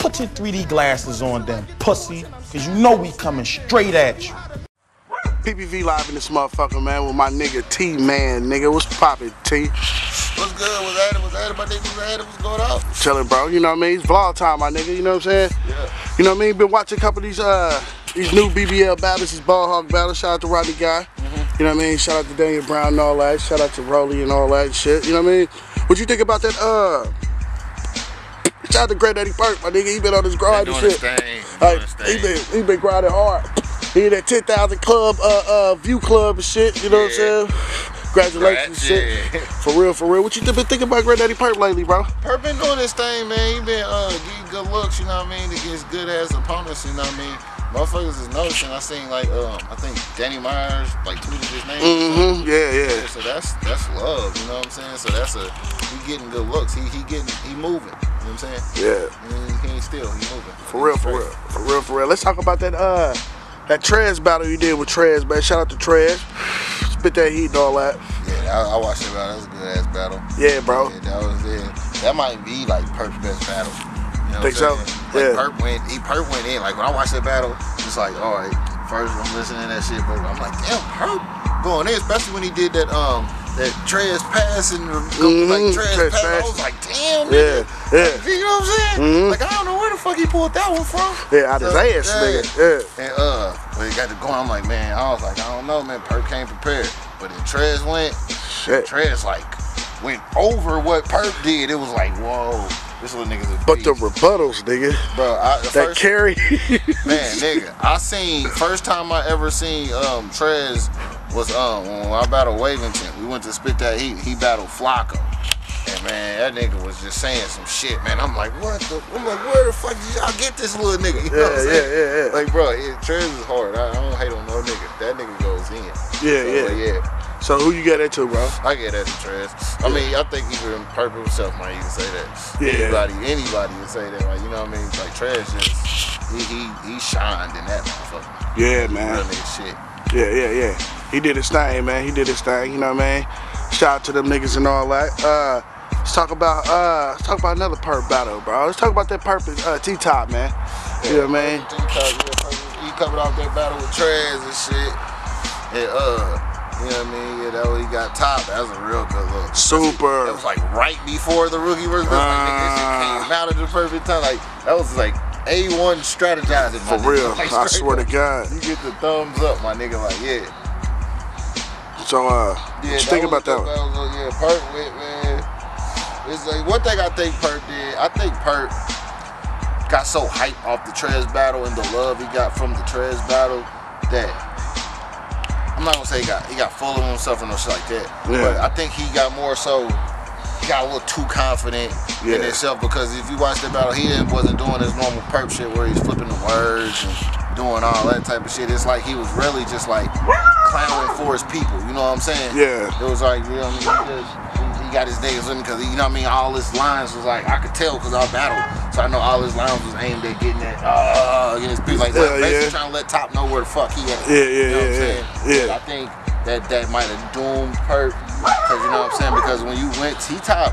Put your 3D glasses on then, pussy, cause you know we coming straight at you. PPV live in this motherfucker, man, with my nigga T-Man, nigga. What's poppin', T? What's good? What's at it? My niggas at it? What's going on? Chillin', bro. You know what I mean? It's vlog time, my nigga. You know what I'm saying? Yeah. You know what I mean? Been watching a couple of these new BBL battles, these ball hog battles. Shout out to Rodney Guy. You know what I mean? Shout out to Daniel Brown and all that. Shout out to Rolly and all that shit. You know what I mean? What you think about that? Shout out to Great Daddy Perk, my nigga. He been on this grind and shit. He been grinding hard. He in that 10,000 club, view club and shit. You know what I'm saying? Congratulations and shit. For real, for real. What you been thinking about Great Daddy Perk lately, bro? Perk been doing this thing, man. He been getting good looks, you know what I mean, against good ass opponents, you know what I mean. Motherfuckers is noticing. I seen like I think Danny Myers like tweeted his name. Yeah. So that's love, you know what I'm saying? So that's he getting good looks. He moving. You know what I'm saying? Yeah. He ain't still. He moving. For real. Let's talk about that Trez battle you did with Trez, man. Shout out to Trez. Spit that heat and all that. Yeah, I watched it, bro. That was a good ass battle. Yeah, bro. Yeah, that was it. That might be like Perk's best battle. You know think so? Like, Yeah. Perk went in. Like when I watched that battle, it's like, all right, first I'm listening to that shit, but I'm like, damn, Perk going in, especially when he did that Trez pass and like Trez pass. I was like, damn, nigga. Yeah. Like, you know what I'm saying? Like I don't know where the fuck he pulled that one from. Yeah, out his ass, nigga. Yeah. And when he got to going, I'm like, man, I was like, I don't know, man. Perk came prepared, but then Trez went. Shit. Trez like went over what Perk did. It was like, whoa. This little nigga's a But beast. the rebuttals, nigga. Bro, that carry. Man, nigga, I seen, first time I ever seen Trez was when I battled Wavington. We went to spit that heat. He battled Flocko. And man, that nigga was just saying some shit, man. I'm like, what the? I'm like, where the fuck did y'all get this little nigga? You know what I'm saying? Yeah. Like, bro, Trez is hard. I don't hate on no nigga. That nigga goes in. Yeah. So who you got that to, bro? I get that to Trez. I mean, I think even Perk himself might even say that. Yeah. Anybody would say that. Like, you know what I mean? Like Trez just he shined in that motherfucker. Yeah, man. Real nigga shit. Yeah. He did his thing, man. You know what I mean? Shout out to them niggas and all that. Let's talk about another Perk battle, bro. Let's talk about that Perk T-Top, man. Yeah, you know what I mean? He coming off that battle with Trez and shit. And you know what I mean? Yeah, that way he got top. That was a real good look. Super. That was like right before the rookie versus like nigga, shit came out at the perfect time. Like that was like A1 strategizing. For real. Like, I swear to God. You get the thumbs up, my nigga. Like yeah. So what you think about that one? Yeah, Perk went, man. It's like one thing I think Perk did. I think Perk got so hyped off the Trez battle and the love he got from the Trez battle that I'm not gonna say he got full of himself and no shit like that. Yeah. But I think he got more so. He got a little too confident in himself because if you watch the battle, he wasn't doing his normal Perk shit where he's flipping the words and doing all that type of shit. It's like he was really just like clowning for his people. You know what I'm saying? Yeah. It was like, you know what I mean? He got his niggas with him because, you know what I mean? All his lines was like, I could tell because I battled. So I know all his lines was aimed at getting that, against people. Like, basically trying to let Top know where the fuck he at. You know what I'm saying? Yeah. I think that might have doomed Perk. Because, you know what I'm saying? Because when you went, T-Top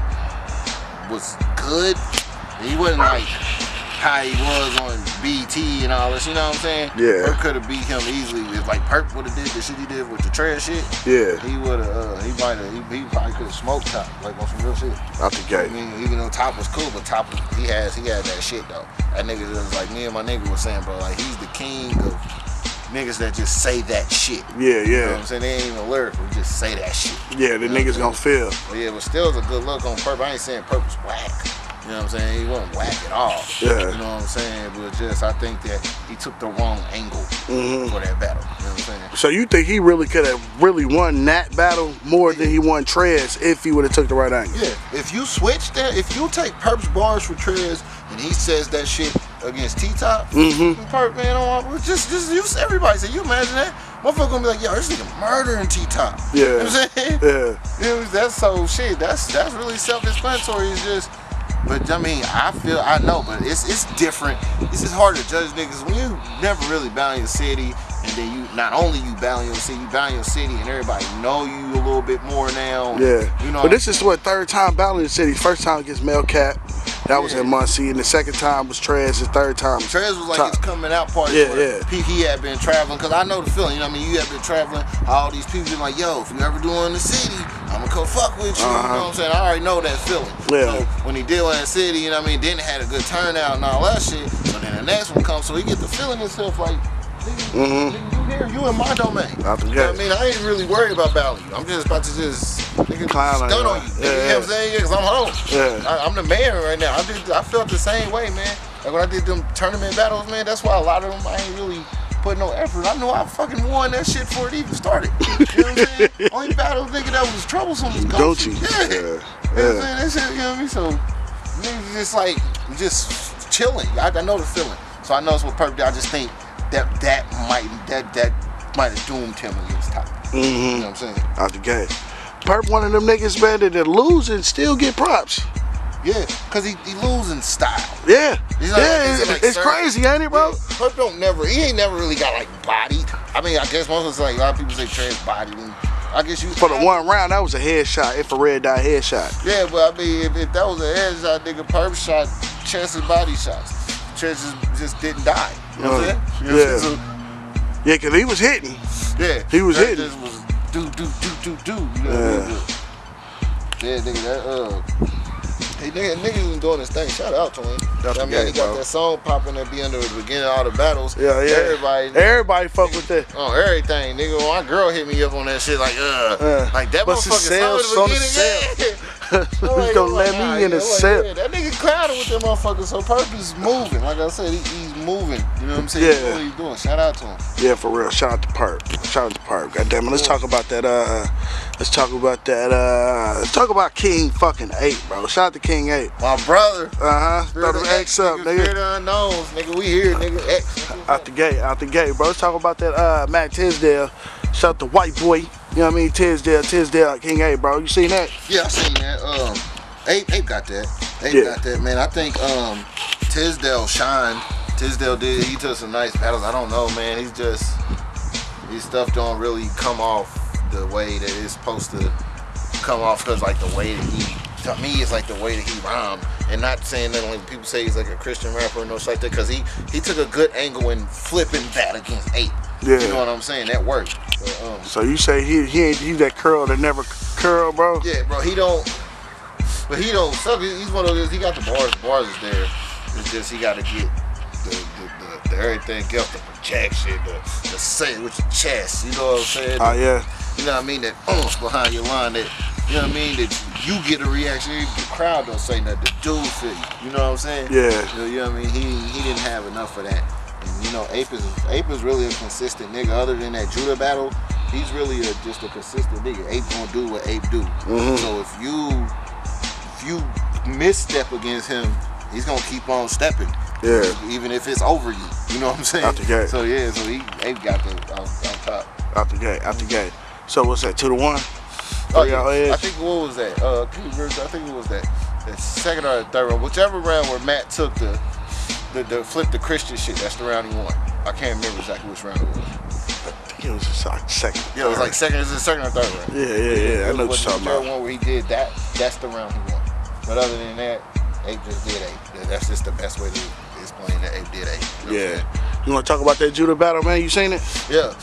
was good. He wasn't like how he was on BT and all this, you know what I'm saying? Yeah. Perk could have beat him easily if like Perk would have did the shit he did with the Trez shit. Yeah. He would have, he probably could have smoked Top, like on some real shit. Out the gate. I mean, even though Top was cool, but Top, he had that shit though. That nigga was like, me and my nigga was saying, bro, like he's the king of niggas that just say that shit. Yeah. You know what I'm saying? They ain't even lyrical, we just say that shit. Yeah, the niggas gonna feel. But yeah, but still it's a good look on Perk. I ain't saying Perk was whack. You know what I'm saying? He wasn't whack at all. Yeah. You know what I'm saying? But just, I think that he took the wrong angle for that battle. You know what I'm saying? So you think he really could have really won that battle more than he won Trez if he would have took the right angle? Yeah. If you switch that, if you take Perk's bars for Trez and he says that shit against T-Top, Perk, man, just use everybody. Say, you imagine that? Motherfucker gonna be like, yo, this nigga murdering T-Top. Yeah. You know what I'm saying? Yeah. You know, that's so shit. That's really self-explanatory. It's just. But I mean, I know, but it's different. It's just hard to judge niggas when you never really battle your city, and then you not only you battle your city, you battle your city, and everybody know you a little bit more now. Yeah. You know. But this is what third time battling the city. First time against Melcat, That was in Muncie, and the second time was Trez. The third time. Trez was like his coming out party. Yeah. He had been traveling, because I know the feeling. You know what I mean? You have been traveling. All these people been like, yo, if you ever do it in the city, I'm gonna come fuck with you. You know what I'm saying? I already know that feeling. Yeah. So when he did one in the city, you know what I mean? Then it had a good turnout and all that shit. But then the next one comes, so he get the feeling himself like, nigga, you here, you in my domain. You know what I mean? I ain't really worried about battling you. I'm just about to nigga, stun on you. You know what I'm saying? Yeah, because I'm home. Yeah. I'm the man right now. I felt the same way, man. Like when I did them tournament battles, man, that's why a lot of them I ain't really put no effort. I know I fucking won that shit before it even started. You know what I'm saying? Only battle nigga that was troublesome was Gucci. Yeah. You know what I'm saying? That shit, you know what I mean? So niggas just like just chilling. I know the feeling. So I know it's what Perp did. I just think that might have doomed him against Top. You know what I'm saying? Out the game. Perp one of them niggas, man, that lose and still get props. Yeah, because he losing style. Yeah. It's crazy, ain't it, bro? Yeah. Perp he ain't never really got like bodied. I mean, I guess most of it's like a lot of people say Trez bodied him. I guess for the one round, that was a headshot, infrared dot headshot. Yeah, but I mean, if that was a headshot, nigga, Perp shot chest and body shots. Trez just didn't die. You know what I'm saying? You know what I'm saying? Yeah, because he was hitting. Yeah. He was hitting. Just was do. You know what I mean? Yeah, nigga, niggas was doing his thing. Shout out to him. I mean, he got that song popping that be under the beginning of all the battles. Yeah. Everybody fuck with that. On everything, nigga. My girl hit me up on that shit like that motherfucker song in the beginning. He's gonna let me in the cell. Yeah, that nigga clouded with them motherfuckers. So Perp is moving. Like I said, he's moving. You know what I'm saying? Yeah. What he's doing. Shout out to him. Yeah, for real. Shout out to Perp. God damn it. Let's talk about that. Let's talk about King fucking 8, bro. Shout out to King 8. My brother. Throw them X up, nigga. Spirit of Unknowns, nigga. We here, nigga. X. Out the gate, bro. Let's talk about that Matt Tisdale. Shout out to White Boy. You know what I mean? Tisdale, King 8, bro. You seen that? Yeah, I seen that. Ape got that. Ape got that, man. I think Tisdale shined. Tisdale he took some nice battles. I don't know, man. His stuff don't really come off the way that it's supposed to come off, because like the way that to me, it's like the way that he rhymed. And not saying that like people say he's like a Christian rapper or no shit like that, because he took a good angle in flipping that against Ape. Yeah. You know what I'm saying? That worked. But, so you say he that curl that never curl, bro? Yeah, bro. He don't suck. He's one of those. He got the bars. The bars is there. It's just he got to get the everything else, the projection, the say with your chest. You know what I'm saying? Oh yeah. You know what I mean? That behind your line. That you know what I mean? That you get a reaction. The crowd don't say nothing. The dude feel you. You know what I'm saying? Yeah. You know what I mean? He didn't have enough of that. And, you know, Ape is really a consistent nigga. Other than that Judah battle, he's really just a consistent nigga. Ape gonna do what Ape do. So if you misstep against him, he's gonna keep on stepping. Yeah. Even if it's over you. You know what I'm saying? Out the gate. So yeah, Ape got the on top. Out the gate. So what's that? 2-1? Oh yeah. I think what was that? I think it was that second or the third round, whichever round where Matt took the flip the Christian shit. That's the round he won. I can't remember exactly which round it was. I think it was just like second. Yeah, it was like second. It was the second or third round. Yeah. I know what you're talking about. The one where he did that. That's the round he won. But other than that, Ape just did Ape. That's just the best way to explain that Ape did Ape. You know You want to talk about that Judah battle, man? You seen it? Yeah.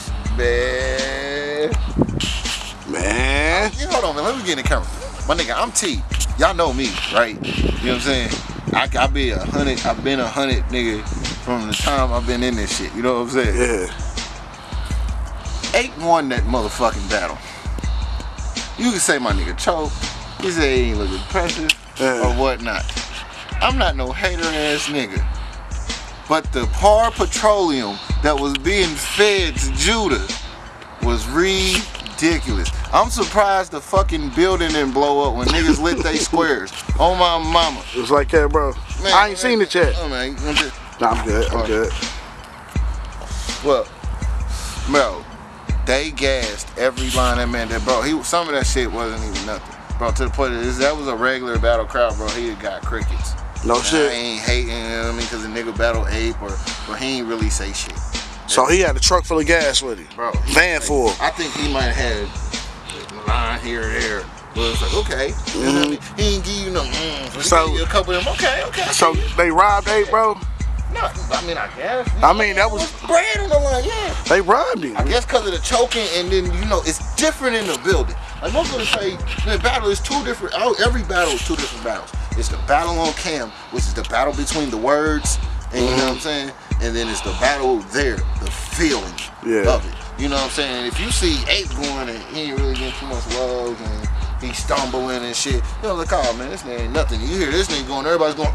Man. Hold on, man. Let me get in the camera. My nigga, I'm T. Y'all know me, right? You know what I'm saying? I've been 100 nigga from the time I've been in this shit. You know what I'm saying? Yeah. Ape won that motherfucking battle. You can say my nigga choke. You say he ain't looking precious or whatnot. I'm not no hater ass nigga. But the par petroleum that was being fed to Judah was ridiculous. I'm surprised the fucking building didn't blow up when niggas lit they squares. Oh my mama. It was like that, bro. Man, I ain't seen it yet. Oh man, I'm good. Well, bro, they gassed every line that man did, bro. Some of that shit wasn't even nothing. Bro, to the point that was a regular battle crowd, bro. He got crickets. No shit. I ain't hating, you know what I mean, because the nigga battle Ape or he ain't really say shit. So he had a truck full of gas with him. Bro. Van full. I think he might have had a line here or there. But it's like, okay. You know what I mean? He ain't give you no So, he gave you a couple of them. Okay. So they robbed Ape, bro? No, I mean, I guess. I mean, that was bread on the line, yeah. They robbed him. I guess because of the choking, and then, you know, it's different in the building. Like, most of them say, the battle is two different, every battle is two different battles. It's the battle on cam, which is the battle between the words, and you know what I'm saying? And then it's the battle there, the feeling of it. You know what I'm saying? If you see Ape going and he ain't really getting too much love, and he stumbling and shit, you know, like, oh man, this nigga ain't nothing. You hear this nigga going, everybody's going,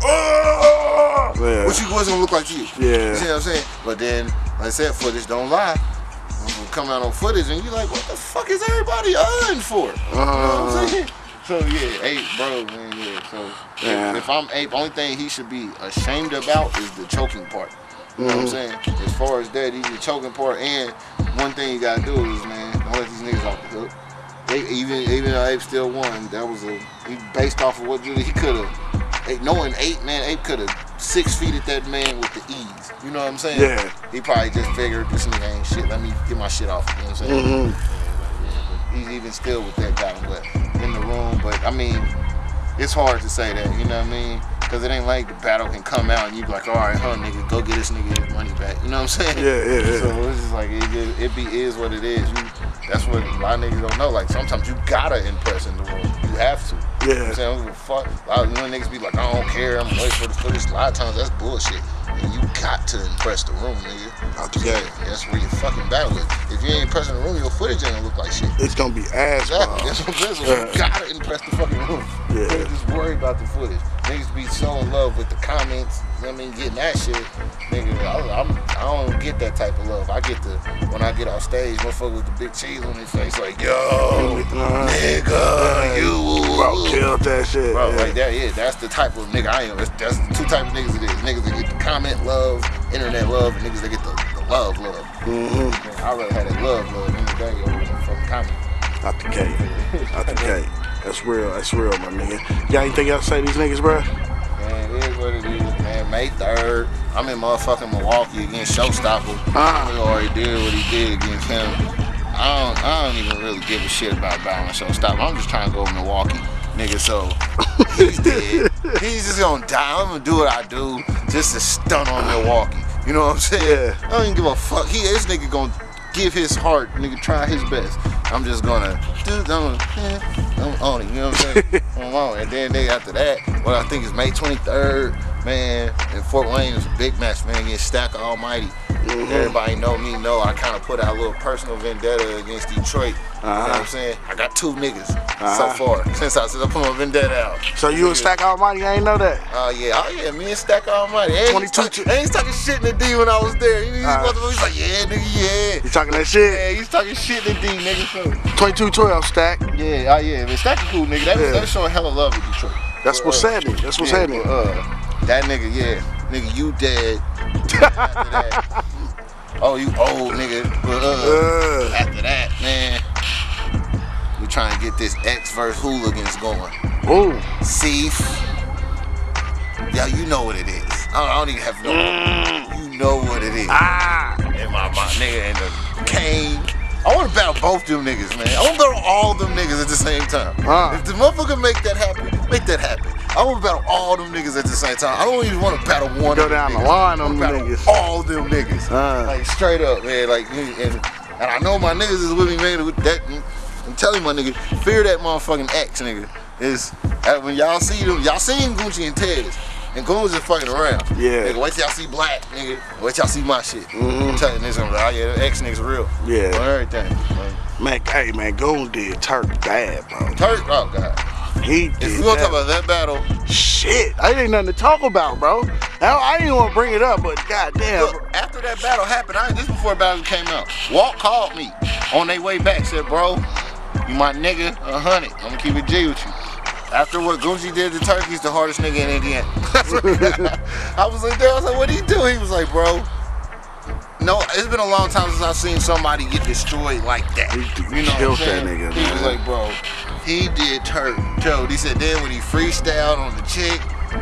oh! Yeah. What you boys gonna look like to you? Yeah. You see what I'm saying? But then, like I said, footage don't lie. Come out on footage and you like, what the fuck is everybody on for? You know what I'm saying? So yeah, Ape, bro, man, yeah. So if I'm Ape, only thing he should be ashamed about is the choking part. You know what I'm saying? As far as that, he's the choking part, and one thing you gotta do is, man, don't let these niggas off the hook. Even though Ape still won, that was he based off of what he could have. Knowing Ape could have 6 feet at that man with the ease. You know what I'm saying? Yeah. He probably just figured this nigga ain't shit. Let me get my shit off. You know what I'm saying? But he's even still with that guy, but in the room. But I mean, it's hard to say that. You know what I mean? Because it ain't like the battle can come out and you be like, all right, huh, nigga, go get this nigga his money back. You know what I'm saying? Yeah. So it's just like, it is what it is. That's what a lot of niggas don't know. Like, sometimes you gotta impress in the room. You have to. Yeah. You know what I'm saying? I don't give a fuck. A lot of niggas be like, I don't care, I'm waiting for the footage. A lot of times that's bullshit. And you got to impress the room, nigga. That's where you fucking battle with. If you ain't impressing the room, your footage ain't gonna look like shit. It's gonna be ass. Exactly. That's what I'm saying. You gotta impress the fucking room. You can't just worry about the footage. Niggas be so in love with the comments, you know what I mean, getting that shit. Nigga, I don't get that type of love. I get when I get off stage, motherfucker with the big cheese on his face, like, yo, nigga, you. Bro, killed that shit. Bro, like that, that's the type of nigga I am. That's the two type of niggas it is. Niggas that get the comment love, internet love, and niggas that get the love. Man, I'd rather have that love any day over the fucking comment. Out the gate. That's real, my nigga. Y'all anything else to say to these niggas, bro? Man, it is what it is, man. May 3rd, I'm in motherfucking Milwaukee against Showstopper. He already did what he did against him. I don't even really give a shit about battling Showstopper. I'm just trying to go to Milwaukee, nigga, so he's dead. He's just gonna die. I'm gonna do what I do just to stun on Milwaukee. You know what I'm saying? Yeah. I don't even give a fuck. This nigga gonna give his heart, nigga, try his best. I'm just gonna I'm on it, you know what I'm saying? I'm on it. And then after that, what I think is May 23rd, man, in Fort Wayne is a big match, man, against Stack Almighty. Everybody know me, I kind of put out a little personal vendetta against Detroit. You know what I'm saying? I got 2 niggas so far since I put my vendetta out. So you and Stack Almighty, I ain't know that? Oh yeah, me and Stack Almighty. I ain't talking shit in the D when I was there. He's like, yeah, nigga, yeah. You talking that shit? Yeah, he's talking shit in the D, nigga. So 2212 Stack. Yeah, man, Stack a cool nigga. That's showing hella love in Detroit. That's what's happening. That's what's happening. That nigga, nigga, you dead. After that, oh, you old nigga. After that, man, we trying to get this X versus Hooligans going. Ooh. Seif. Yeah, you know what it is. I don't even have to know. You know what it is. And my nigga and the Kane. I want to battle both them niggas, man. I want to battle all them niggas at the same time. If the motherfucker make that happen, make that happen. I want to battle all them niggas at the same time. I don't even want to battle one. Go down the line on them niggas. All them niggas. Like straight up, man. Like, and I know my niggas is with me, man. With that, I'm telling my nigga, fear that motherfucking X, nigga. Is when y'all see them, y'all seen Gucci and Tez. And Goons is fucking around. Yeah. Nigga, wait till y'all see Black, nigga. Wait till y'all see my shit. I'm telling niggas, I'm like, oh yeah, the X niggas real. Yeah. On everything. Man, hey man, Goon did Turk bad, bro. Turk, oh god. He did. If we gonna talk about that battle, shit, I ain't nothing to talk about, bro. I didn't want to bring it up, but goddamn. Look, after that battle happened, this before the battle came out. Walt called me on their way back, said, bro, you my nigga, 100. I'm gonna keep it G with you. After what Gucci did to Turk, he's the hardest nigga in Indiana. I was like, what did he do? He was like, bro, no, it's been a long time since I've seen somebody get destroyed like that. You know what I'm saying? That nigga, he was like, bro, he did Turk. Joe, he said then when he freestyled on the chick.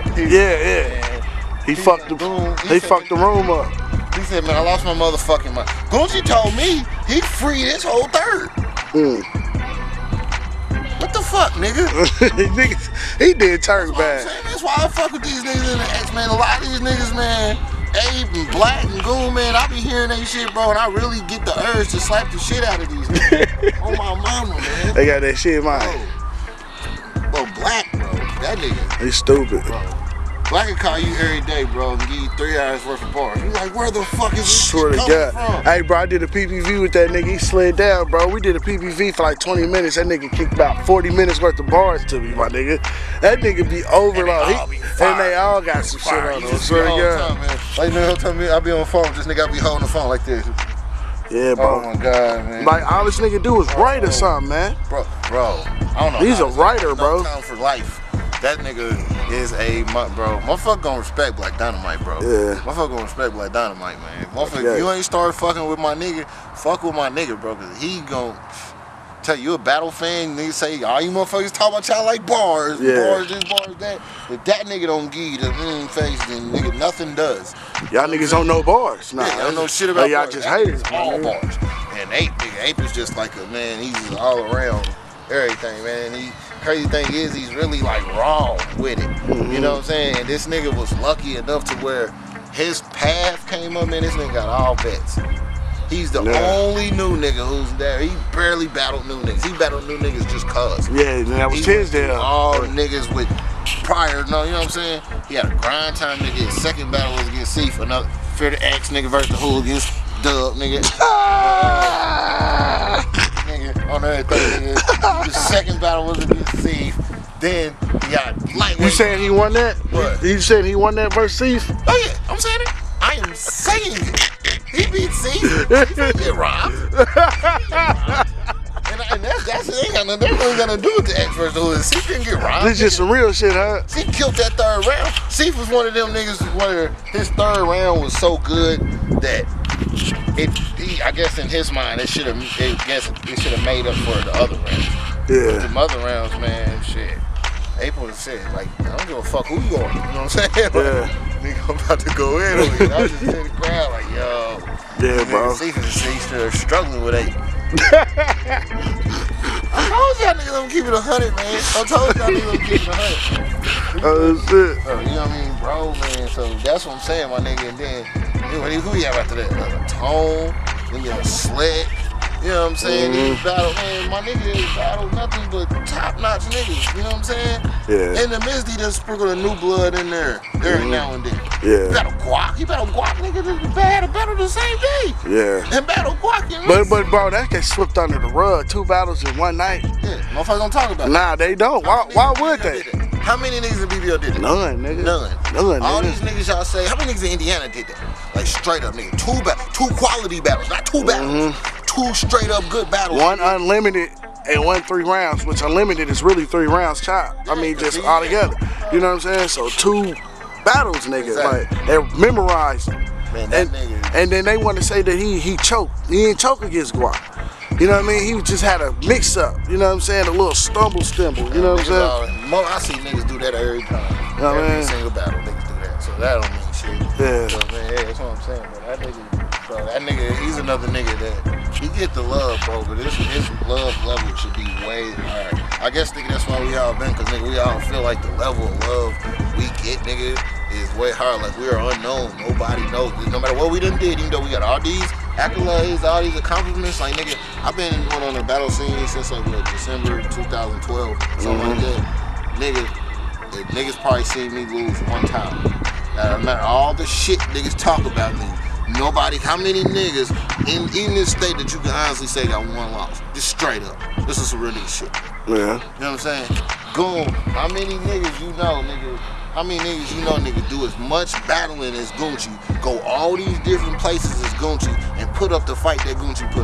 He fucked the room. He fucked the room up. He said, man, I lost my motherfucking mind. Gucci told me he freed his whole third. What the fuck, nigga. He did turn bad. That's why I fuck with these niggas in the X, man. A lot of these niggas, man, Ape and Black and Goon, man, I be hearing that shit, bro, and I really get the urge to slap the shit out of these niggas. Oh my mama, man. They got that shit in mind. Bro, Black, bro, that nigga. He's stupid. Bro. Black can call you every day, bro, and give you 3 hours worth of bars. You like, where the fuck is this Swear to shit God. from? Hey, bro, I did a PPV with that nigga. He slid down, bro. We did a PPV for like 20 minutes. That nigga kicked about 40 minutes worth of bars to me, my nigga. That nigga be overloaded. And they all got some shit on them. Swear to God. Like, nigga, tell me, I be on the phone with this nigga, I be holding the phone like this. Yeah, bro. Oh, my God, man. Like, all this nigga do is write or something, man. Bro, I don't know. He's a writer, bro. Time for life. That nigga is a, bro. Motherfucker gonna respect Black Dynamite, bro. Yeah. Motherfucker gonna respect Black Dynamite, man. Motherfucker, if you ain't start fucking with my nigga, fuck with my nigga, bro. Cause he gonna tell you a battle fan, nigga say, all you motherfuckers talk about y'all like bars, bars this, bars that. If that nigga don't give you the face, then nigga nothing does. Y'all niggas don't know bars. Nah, y'all don't know shit about y'all bars. just haters. All bars. And Ape is just like a, man, he's all around everything, man. Crazy thing is, he's really like raw with it. You know what I'm saying? And this nigga was lucky enough to where his path came up, man. This nigga got all bets. He's the only new nigga who's there. He barely battled new niggas. He battled new niggas just cause. Yeah, that was his deal. All niggas with prior, no, you know what I'm saying? He had a grind time nigga. His second battle was against Seif, another Fear the X nigga versus the Hooligans. Dub nigga. On everything, nigga. The second battle was against Seif. Then he got lightweight. You saying he won that? What? You saying he won that versus Seif? Oh yeah, I'm saying it. I am saying it. He beat Seif. He didn't get robbed. And that's it. Ain't got nothing. That really got to do with the X versus the Hood. Seif didn't get robbed. This is just some real shit, huh? Seif killed that third round. Seif was one of them niggas where his third round was so good that I guess in his mind, it should have made up for the other rounds. Yeah. The other rounds, man, shit. April said, like, I don't give a fuck who you going. You know what I'm saying? Yeah. Nigga, I'm about to go in on you. I was just in the crowd, like, yo. Yeah, bro. Seif struggling with April. I told y'all niggas I'm keeping 100, man. I told y'all niggas I'm keeping 100. Oh shit. So, you know what I mean, bro, man. So that's what I'm saying, my nigga. And then who you have after that? Tone, then you have Slick. You know what I'm saying? These battle, man, my nigga battle nothing but top-notch niggas. You know what I'm saying? Yeah. And the Miz D done sprinkled a new blood in there every now and then. Yeah. He battle Guac. He battle Guac, nigga. They had a battle the same day. Yeah. And battle Guac. But bro, that gets slipped under the rug. 2 battles in one night. Yeah, motherfuckers don't talk about it. Nah, they don't. Why would they? How many niggas in BBL did it? None, nigga. None. All these niggas y'all say, how many niggas in Indiana did that? Like straight up, nigga. 2 quality battles, not 2 battles. 2 straight up good battles. 1 unlimited and 1 3 rounds, which unlimited is really 3 rounds chop. I mean, just all together. You know what I'm saying? So 2 battles, nigga. Exactly. Like, they're memorized. Man, that nigga. And then they want to say that he choked. He didn't choke against Guac. You know what I mean? He just had a mix up. You know what I'm saying? A little stumble. You know what I'm saying? I see niggas do that every time. You know every single battle, niggas do that. So that don't mean shit. Yeah. So, man, that's what I'm saying. But that nigga, he's another nigga that he get the love, bro. But his love level should be way higher. I guess, nigga, that's why we all been, cause nigga, we all feel like the level of love we get, nigga, is way higher. Like we are unknown. Nobody knows. No matter what we done did, even though we got all these accolades, all these accomplishments. Like nigga, I've been on the battle scene since like what, December 2012, something like that. Nigga, niggas probably seen me lose 1 time. Now, no matter all the shit niggas talk about me, nobody, how many niggas in this state that you can honestly say got 1 loss? Just straight up. This is some real nigga shit. Yeah. You know what I'm saying? Goon, how many niggas you know, nigga? How many niggas you know, nigga, do as much battling as Gucci, go all these different places as Gucci, and put up the fight that Gucci put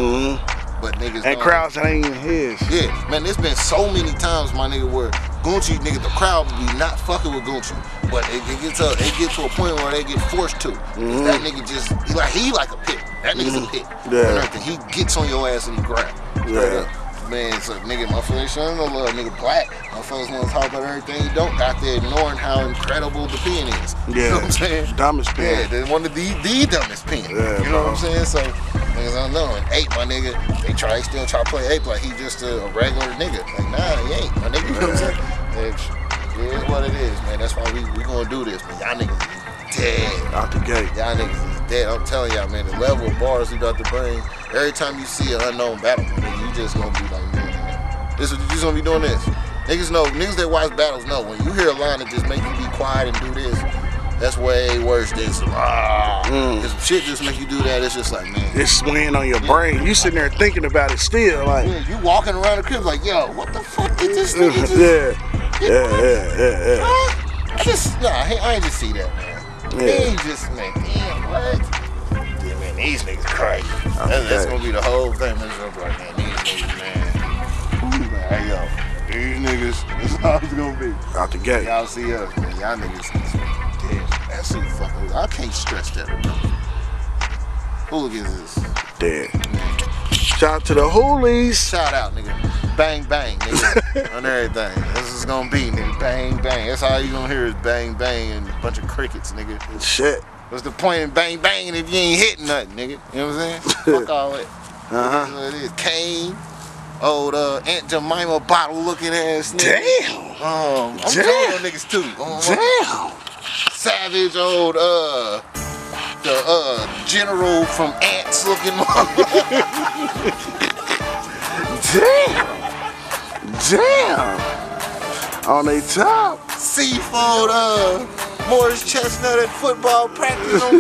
up? But niggas and crowds that ain't even his. Yeah, man, there's been so many times, my nigga, where Gucci, nigga, the crowd be not fucking with Gucci, but it get to a point where they get forced to. That nigga just, he like a pit. That nigga's a pit. Yeah. And he gets on your ass and he grab. Yeah. Man, so nigga, my friend, son, no love, nigga, Black. Motherfuckers want to talk about everything you don't got there, ignoring how incredible the pen is. Yeah. You know what I'm saying? Dumbest pen. Yeah, they're one of the dumbest pen. Yeah, you know what I'm saying? So, niggas don't know. And 8, my nigga, they still try to play 8 like he just a regular nigga. Like, nah, he ain't, my nigga. You know what I'm saying? It is what it is, man. That's why we gonna do this, man. Y'all niggas is dead. Out the gate. Y'all niggas is dead. I'm telling y'all, man, the level of bars we about to bring, every time you see an unknown battle, nigga, you just gonna be like, man, you just gonna be doing this. Niggas know, niggas that watch battles know, when you hear a line that just make you be quiet and do this, that's way worse than some, Cause some shit just make you do that, it's just like, man. It's swinging on your brain. You sitting there thinking about it still, like. Yeah, you walking around the crib like, yo, what the fuck did this nigga just... Yeah. I ain't just see that, man. Yeah. He just, man, damn, what? Yeah, man, these niggas crazy. That's gonna be the whole thing, man. It's like, man, these niggas, man. Hey, yo, these niggas, this is how it's gonna be. Out the gate. Y'all see us, man. Y'all niggas is dead. That's who fucking, I can't stress that enough. Hooligans is Dead. Shout out to the Hoolies. Shout out, nigga. Bang, bang, nigga. On everything. This is gonna be, nigga. Bang, bang. That's all you gonna hear is bang, bang, and a bunch of crickets, nigga. Shit. What's the point in bang, bang if you ain't hitting nothing, nigga? You know what I'm saying? Fuck all that. That's what it is. Kane, old Aunt Jemima bottle looking ass nigga. Damn. I'm telling them niggas too. Damn. Savage, old, the general from Ants looking Damn. On they top. Seafood, Morris Chestnut at football practice on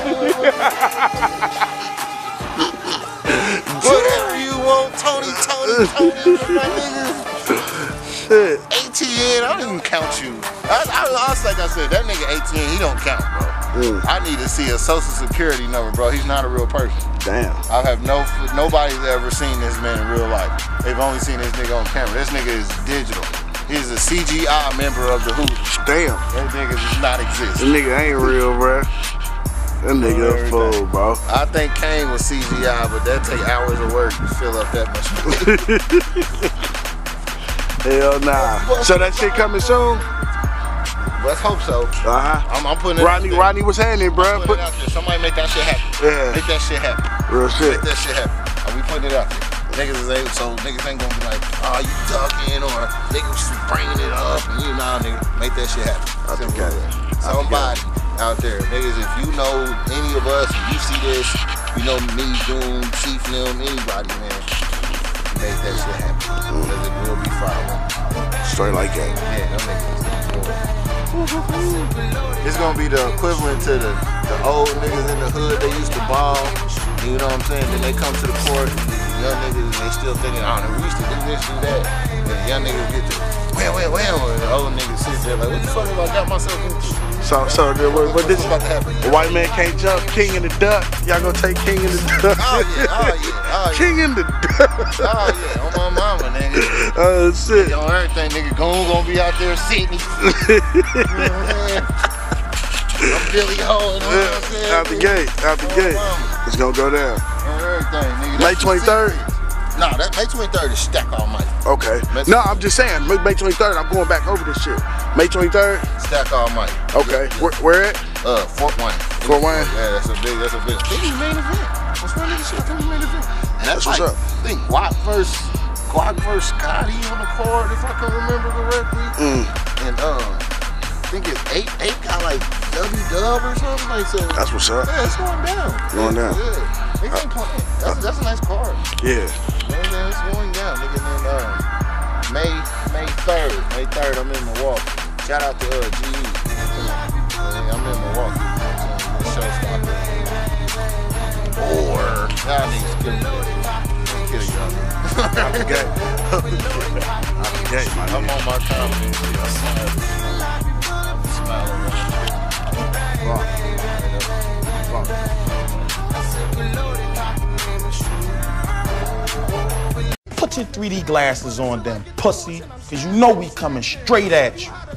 whatever you want, Tony, my niggas. Shit. ATN, I don't even count you. Like I said, that nigga ATN, he don't count, bro. I need to see a social security number, bro. He's not a real person. Damn. I have nobody's ever seen this man in real life. They've only seen this nigga on camera. This nigga is digital. He's a CGI member of the Hooters. Damn. That nigga does not exist. That nigga ain't real, bro. That nigga a fool, bro. I think Kane was CGI, but that take hours of work to fill up that much money. Hell nah. So that shit coming soon? Let's hope so. I'm putting it out there. Rodney was handing, bro. Put it out there. Somebody make that shit happen. Yeah. Make that shit happen. Real shit. Make that shit happen. And we putting it out there. Niggas ain't gonna be like, oh, you ducking, or niggas just bringing it up, and you know, nigga, make that shit happen. Somebody out there, niggas, if you know any of us, if you see this, you know me, Doom, Chief Lim, anybody, man, make that shit happen. Because it will be fire. Straight like that. Yeah, them niggas. It's gonna be the equivalent to the old niggas in the hood they used to ball. You know what I'm saying? Then they come to the court, and the young niggas, they still thinking, oh, we used to do this, do that. And the young niggas get to, well, and the old niggas sit there like, what the fuck have I got myself into? So what this about to happen? The white man can't jump, King and the Duck. Y'all gonna take King and the Duck? Oh yeah. King and the Duck. Oh yeah, on my mama, nigga. Oh shit. On everything, nigga, gonna be out there sitting. You know what I'm saying? I'm Billy Ho, you know what I'm saying? Out the gate. It's gonna go down. On everything, nigga. May 23rd? Nah, that May 23rd is Stack Almighty. Okay. No, I'm just saying, May 23rd, I'm going back over this shit. May 23rd? Stack Almighty. Okay. Yeah. Where at? Fort Wayne. Fort Wayne? Yeah, that's a big. I think he main event. What's my nigga shit? I think he main event. And that's what's like, up. I think Guac versus Scotty on the card, if I can remember correctly. And I think it's 8 got like W-Dub or something like that. That's what's up. Yeah, it's going down. Yeah. Niggas ain't playing. That's a nice card. Yeah. It's going down, nigga. And then May 3rd, I'm in Milwaukee. Shout out to GE. I'm in Milwaukee. Showstopper. Or y'all niggas kill me. Kill y'all. Out the gate. Out the gate, my I'm nigga. on my time, I'm smiling. Put your 3D glasses on then, pussy, because you know we coming straight at you.